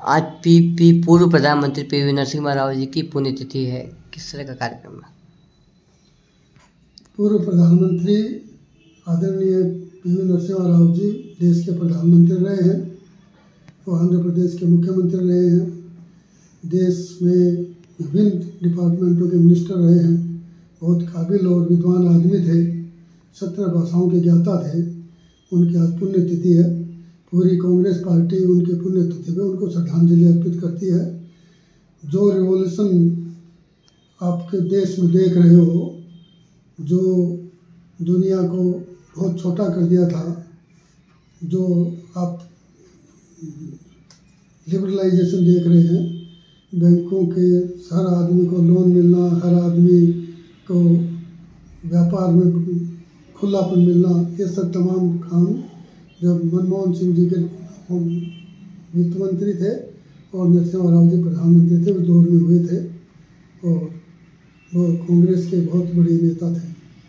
आज पूर्व प्रधानमंत्री पीवी नरसिम्हा राव जी की पुण्यतिथि है, किस तरह का कार्यक्रम है? पूर्व प्रधानमंत्री आदरणीय पीवी नरसिम्हा राव जी देश के प्रधानमंत्री रहे हैं और आंध्र प्रदेश के मुख्यमंत्री रहे हैं। देश में विभिन्न डिपार्टमेंटों के मिनिस्टर रहे हैं। बहुत काबिल और विद्वान आदमी थे, 17 भाषाओं के ज्ञाता थे। उनकी आज पुण्यतिथि है। पूरी कांग्रेस पार्टी उनकी पुण्यतिथि पे उनको श्रद्धांजलि अर्पित करती है। जो रिवॉल्यूशन आपके देश में देख रहे हो, जो दुनिया को बहुत छोटा कर दिया था, जो आप लिबरलाइजेशन देख रहे हैं, बैंकों के हर आदमी को लोन मिलना, हर आदमी को व्यापार में खुलापन मिलना, ये सब तमाम काम जब मनमोहन सिंह जी के वित्त मंत्री थे और नरसिम्हा राव जी प्रधानमंत्री थे, उस दौर में हुए थे और वो कांग्रेस के बहुत बड़े नेता थे।